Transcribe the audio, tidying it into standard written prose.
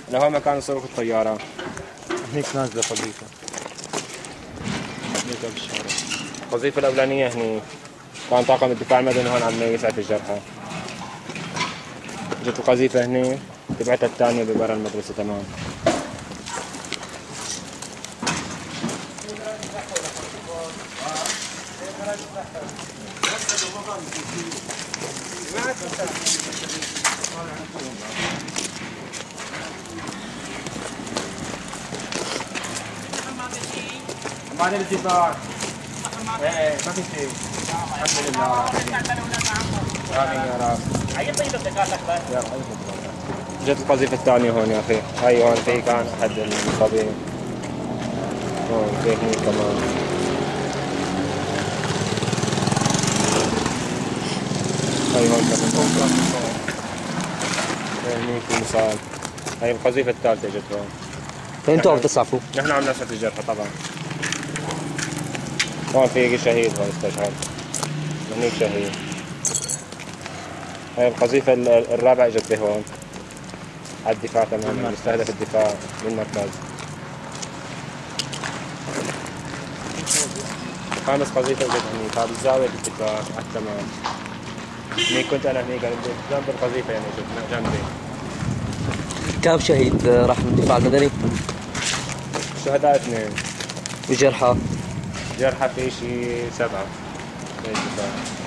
لهو مكان صاروخ الطيارة. هنيك نازلة قذيفة. هنيك بالشارع. القذيفة الأولانية هني كان طاقم الدفاع المدني هون عم يسعف الجرحى. جت القذيفة هني تبعتها الثانية ببرا المدرسة تمام. بعد الدفاع ايه ما في شيء الحمد لله. امين يا رب. اي طيب الدكاتره يا رب. جت القذيفه الثانيه هون يا اخي. هاي هون في كان احد المصابين. هون في هني كمان. هاي هون كمان. هني في مصاب. هاي القذيفه الثالثه جت هون. انتوا عم تسعفوا؟ نحن عم نسعف الجرحى طبعا. هون في شهيد هون استشهد. هنيك شهيد. هاي القذيفة الرابعة اجت بهون على الدفاع تماما. مستهدف الدفاع بالمركز. خامس قذيفة اجت هنيك هذا الزاوية الدفاع على التمام. هنيك كنت انا هنيك جنب القذيفة يعني اجت جنبي. كم شهيد راح من الدفاع المدني؟ شهداء 2. وجرحى؟ جرحى في شيء 7 من الدفاع.